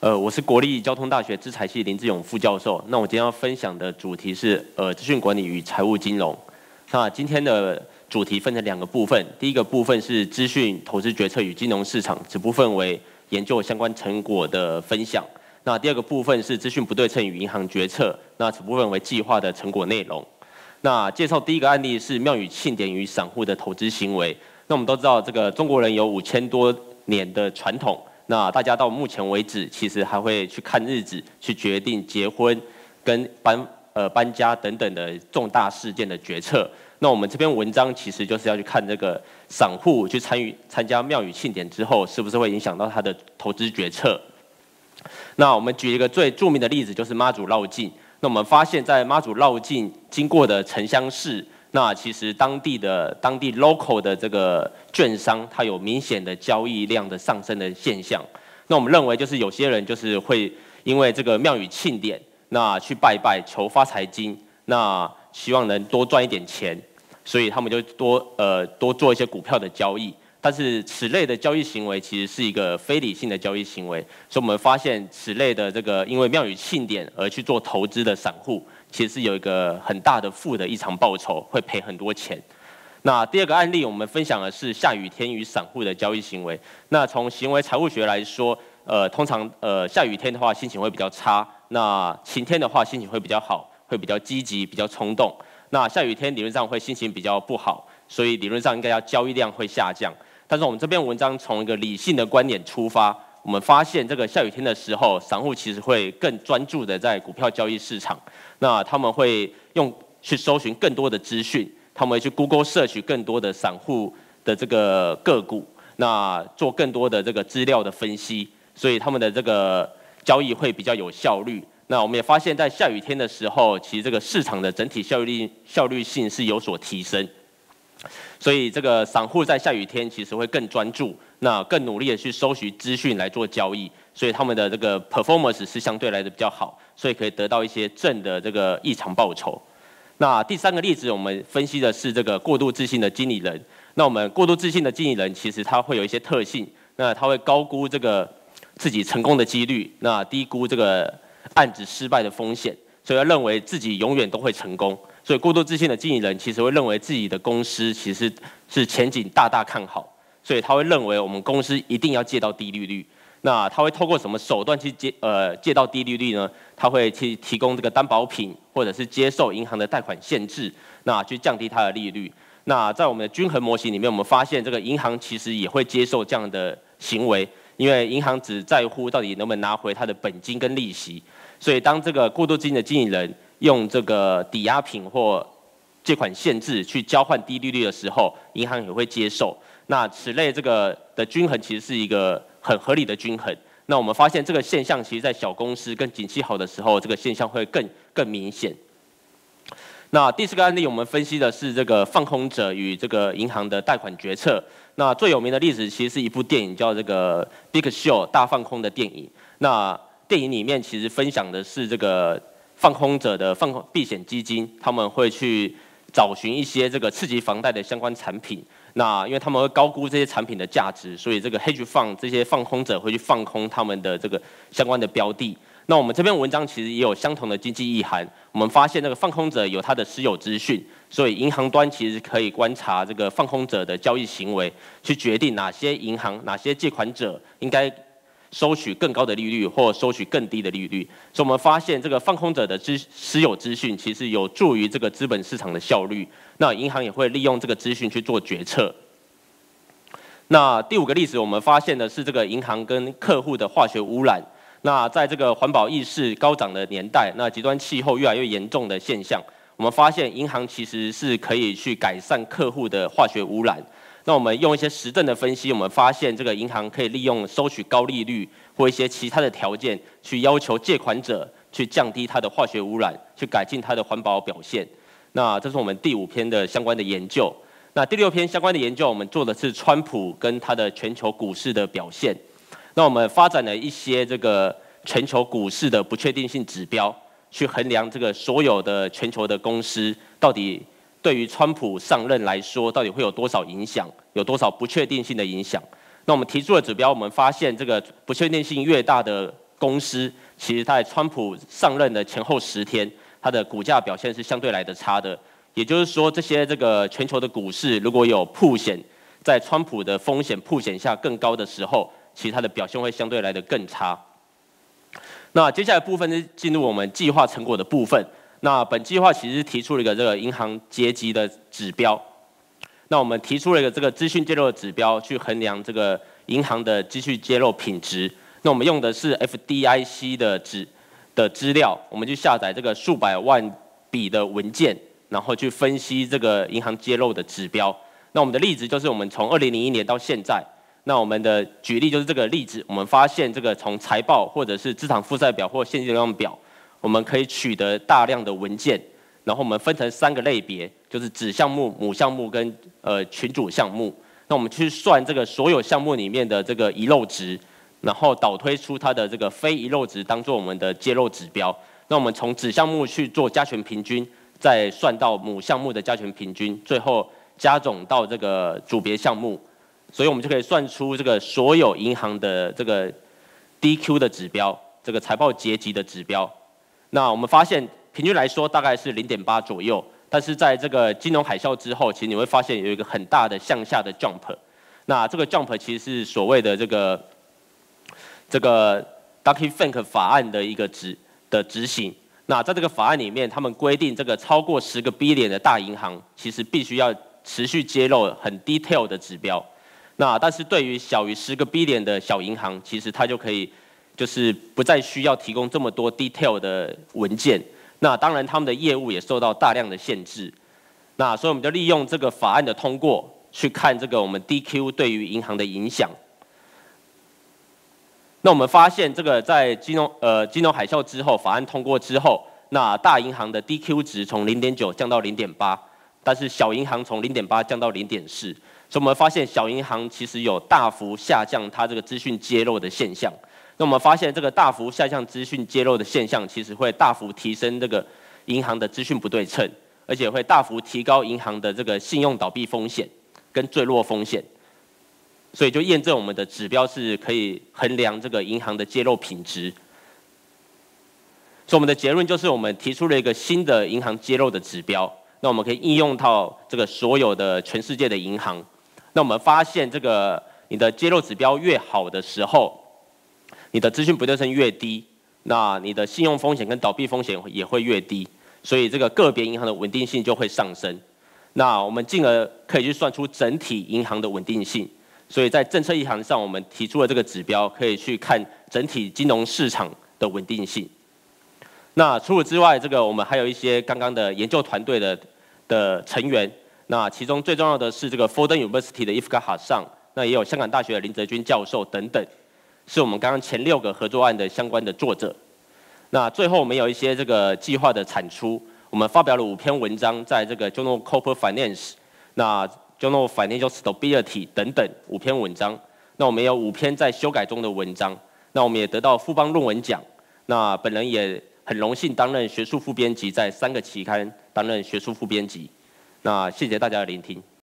我是国立交通大学资财系林志勇副教授。那我今天要分享的主题是资讯管理与财务金融。那今天的主题分成2个部分，第一个部分是资讯投资决策与金融市场，此部分为研究相关成果的分享。那第2个部分是资讯不对称与银行决策，那此部分为计划的成果内容。那介绍第一个案例是庙宇庆典与散户的投资行为。那我们都知道，这个中国人有5000多年的传统。那大家到目前为止，其实还会去看日子，去决定结婚、跟搬家等等的重大事件的决策。那我们这篇文章其实就是要去看这个散户去参加庙宇庆典之后，是不是会影响到他的投资决策？那我们举一个最著名的例子，就是妈祖绕境。那我们发现，在妈祖绕境经过的城乡市，那其实当地 local 的这个券商，它有明显的交易量的上升的现象。那我们认为，就是有些人就是会因为这个庙宇庆典，那去拜拜求发财金，那希望能多赚一点钱，所以他们就多做一些股票的交易。但是此类的交易行为其实是一个非理性的交易行为，所以我们发现此类的这个因为庙宇庆典而去做投资的散户，其实是有一个很大的负的一场报酬，会赔很多钱。那第2个案例，我们分享的是下雨天与散户的交易行为。那从行为财务学来说，通常下雨天的话心情会比较差，那晴天的话心情会比较好，会比较积极，比较冲动。那下雨天理论上会心情比较不好，所以理论上应该要交易量会下降。但是我们这篇文章从一个理性的观点出发，我们发现这个下雨天的时候，散户其实会更专注的在股票交易市场。那他们会去搜寻更多的资讯，他们会去 Google 摄取更多的散户的这个个股，那做更多的这个资料的分析，所以他们的这个交易会比较有效率。那我们也发现，在下雨天的时候，其实这个市场的整体效率性是有所提升。所以这个散户在下雨天其实会更专注，那更努力的去搜寻资讯来做交易，所以他们的这个 performance 是相对来的比较好，所以可以得到一些正的这个异常报酬。那第3个例子，我们分析的是这个过度自信的经理人。那我们过度自信的经理人，其实他会有一些特性，那他会高估这个自己成功的几率，那低估这个案子失败的风险，所以他认为自己永远都会成功。所以过度自信的经理人其实会认为自己的公司其实是前景大大看好，所以他会认为我们公司一定要借到低利率。那他会透过什么手段去借到低利率呢？他会去提供这个担保品，或者是接受银行的贷款限制，那去降低它的利率。那在我们的均衡模型里面，我们发现这个银行其实也会接受这样的行为，因为银行只在乎到底能不能拿回它的本金跟利息。所以当这个过度自信的经理人用这个抵押品或借款限制去交换低利率的时候，银行也会接受。那此类这个的均衡其实是一个很合理的均衡。那我们发现这个现象，其实在小公司跟景气好的时候，这个现象会更明显。那第4个案例，我们分析的是这个放空者与这个银行的贷款决策。那最有名的例子其实是一部电影，叫这个《Big Show》大放空的电影。那电影里面其实分享的是这个放空者的避险基金，他们会去找寻一些这个次级房贷的相关产品。那因为他们会高估这些产品的价值，所以这个 hedge fund 这些放空者会去放空他们的这个相关的标的。那我们这篇文章其实也有相同的经济意涵。我们发现这个放空者有他的私有资讯，所以银行端其实可以观察这个放空者的交易行为，去决定哪些银行、哪些借款者应该收取更高的利率或收取更低的利率。所以我们发现这个放空者的私有资讯其实有助于这个资本市场的效率。那银行也会利用这个资讯去做决策。那第5个例子，我们发现的是这个银行跟客户的化学污染。那在这个环保意识高涨的年代，那极端气候越来越严重的现象，我们发现银行其实是可以去改善客户的化学污染。那我们用一些实证的分析，我们发现这个银行可以利用收取高利率或一些其他的条件，去要求借款者去降低它的化学污染，去改进它的环保表现。那这是我们第5篇的相关的研究。那第6篇相关的研究，我们做的是川普跟它的全球股市的表现。那我们发展了一些这个全球股市的不确定性指标，去衡量这个所有的全球的公司到底对于川普上任来说，到底会有多少影响，有多少不确定性的影响。那我们提出的指标，我们发现这个不确定性越大的公司，其实在川普上任的前后10天，它的股价表现是相对来的差的。也就是说，这些全球的股市如果有曝险，在川普的风险曝险下更高的时候，其实它的表现会相对来的更差。那接下来部分是进入我们计划成果的部分。那本计划其实提出了一个银行阶级的指标。那我们提出了一个资讯揭露的指标，去衡量银行的资讯揭露品质。那我们用的是 FDIC 的资料，我们去下载数百万笔的文件，然后去分析银行揭露的指标。那我们的例子就是我们从2001年到现在，那我们的举例就是这个例子，我们发现从财报或者是资产负债表或现金流量表，我们可以取得大量的文件，然后我们分成3个类别，就是子项目、母项目跟群主项目。那我们去算所有项目里面的遗漏值，然后导推出它的非遗漏值当做我们的揭露指标。那我们从子项目去做加权平均，再算到母项目的加权平均，最后加总到组别项目，所以我们就可以算出所有银行的DQ 的指标，财报结集的指标。那我们发现平均来说大概是0.8左右，但是在金融海啸之后，其实你会发现有一个很大的向下的 jump。那这个 jump 其实是所谓的Dodd-Frank 法案的执行。那在这个法案里面，他们规定超过10个 billion 的大银行，其实必须要持续揭露很 detail 的指标。那但是对于小于10个 billion 的小银行，其实它就可以不再需要提供这么多 detail 的文件。那当然他们的业务也受到大量的限制。那所以我们就利用这个法案的通过，去看我们 DQ 对于银行的影响。那我们发现在金融海啸之后，法案通过之后，那大银行的 DQ 值从0.9降到0.8，但是小银行从0.8降到0.4，所以我们发现小银行其实有大幅下降它资讯揭露的现象。那我们发现大幅下降资讯揭露的现象，其实会大幅提升银行的资讯不对称，而且会大幅提高银行的信用倒闭风险跟坠落风险。所以就验证我们的指标是可以衡量银行的揭露品质。所以我们的结论就是，我们提出了一个新的银行揭露的指标。那我们可以应用到所有的全世界的银行。那我们发现你的揭露指标越好的时候，你的资讯不对称越低，那你的信用风险跟倒闭风险也会越低。所以个别银行的稳定性就会上升。那我们进而可以去算出整体银行的稳定性。所以在政策意涵上，我们提出了这个指标，可以去看整体金融市场的稳定性。那除此之外，我们还有一些刚刚的研究团队的成员。那其中最重要的是Fordham University 的 Iftikhar Hasan，那也有香港大学的林泽君教授等等，是我们刚刚前6个合作案的相关的作者。那最后我们有一些计划的产出，我们发表了5篇文章，在Journal Corporate Finance， 那Journal Financial Stability 等等5篇文章。那我们也有5篇在修改中的文章。那我们也得到富邦论文奖。那本人也很荣幸担任学术副编辑，在3个期刊担任学术副编辑。那谢谢大家的聆听。